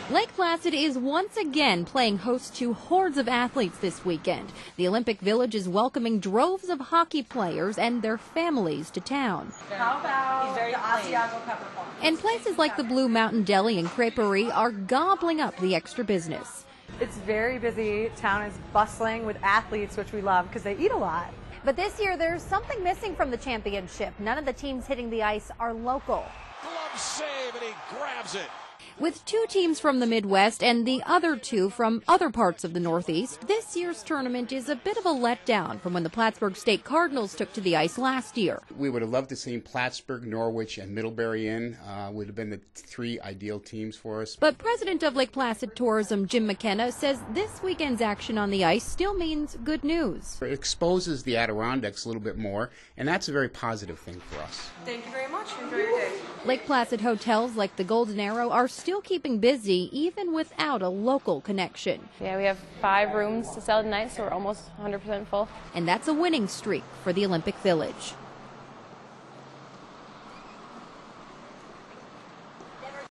Lake Placid is once again playing host to hordes of athletes this weekend. The Olympic Village is welcoming droves of hockey players and their families to town. How about the Asiago peppercorn? And places like the Blue Mountain Deli and Creperie are gobbling up the extra business. It's very busy. Town is bustling with athletes, which we love because they eat a lot. But this year, there's something missing from the championship. None of the teams hitting the ice are local. Glove save, and he grabs it. With 2 teams from the Midwest and the other 2 from other parts of the Northeast, this year's tournament is a bit of a letdown from when the Plattsburgh State Cardinals took to the ice last year. We would have loved to see Plattsburgh, Norwich, and Middlebury in. Would have been the 3 ideal teams for us. But president of Lake Placid Tourism, Jim McKenna, says this weekend's action on the ice still means good news. It exposes the Adirondacks a little bit more, and that's a very positive thing for us. Thank you very much. Enjoy your day. Lake Placid hotels like the Golden Arrow are still keeping busy even without a local connection. Yeah, we have 5 rooms to sell tonight, so we're almost 100% full. And that's a winning streak for the Olympic Village.